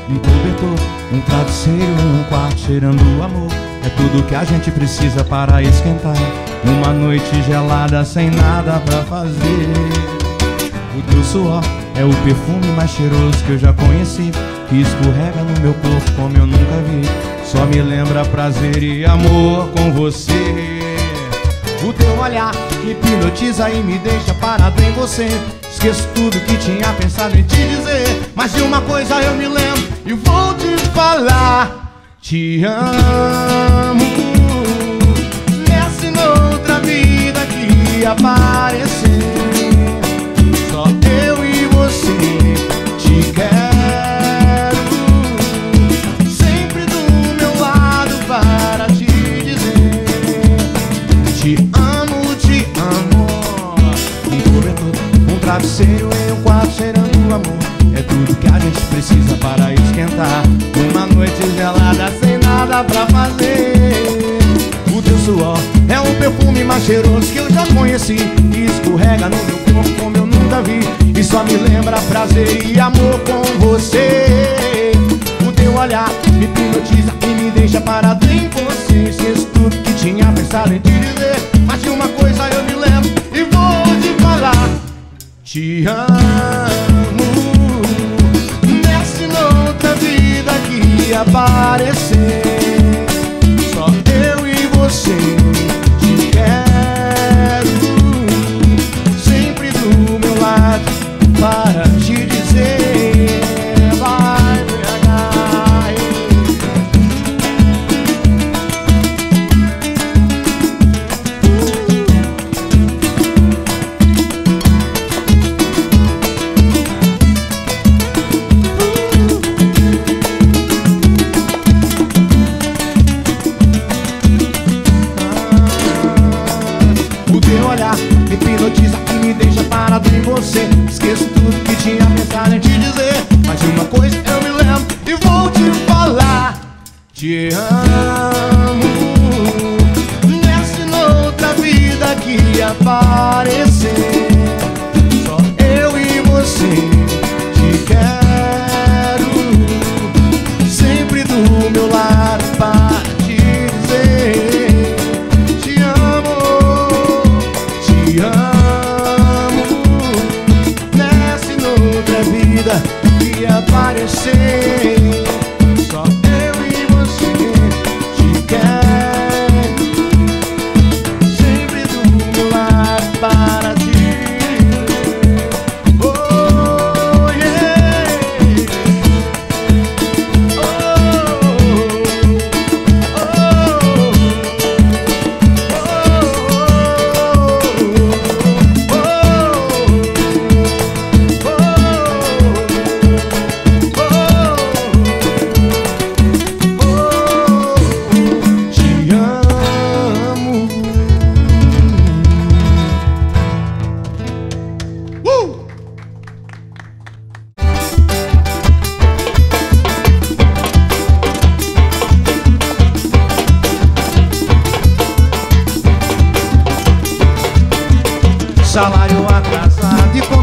um cobertor, um travesseiro, um quarto cheirando amor. É tudo que a gente precisa para esquentar uma noite gelada sem nada pra fazer. O teu suor é o perfume mais cheiroso que eu já conheci, que escorrega no meu corpo como eu nunca vi. Só me lembra prazer e amor com você. O teu olhar me hipnotiza e me deixa parado em você. Esqueço tudo que tinha pensado em te dizer, mas de uma coisa eu me lembro e vou te falar: te amo. Nessa e noutra vida que aparecer, só eu e você. Te quero sempre do meu lado para te dizer: te amo, te amo. Um cobertor, um travesseiro e um quarto cheirando amor. É tudo que a gente precisa para esquentar uma noite gelada sem nada pra fazer. O teu suor é o perfume mais cheiroso que eu já conheci, que escorrega no meu corpo como eu nunca vi, e só me lembra prazer e amor com você. O teu olhar me hipnotiza e me deixa parado em você. Esqueço tudo que tinha pensado em te dizer, mas de uma coisa eu me lembro e vou te falar: te amo. Nessa e noutra vida que aparecer, só eu e você. Te quero sempre do meu lado para te dizer: vai pegar. O teu olhar me hipnotiza e me deixa parado em você. Esqueço tudo que tinha pensado em te dizer, mas de uma coisa eu me lembro e vou te falar: te amo. Nessa e noutra vida que aparecer, só eu e você. Te quero sempre do meu lado para te dizer: te amo, te amo. Nessa e noutra vida que aparecer, só eu e você. Te quero sempre do meu lado para te dizer: oh yeah, te amo. Salário atrasado e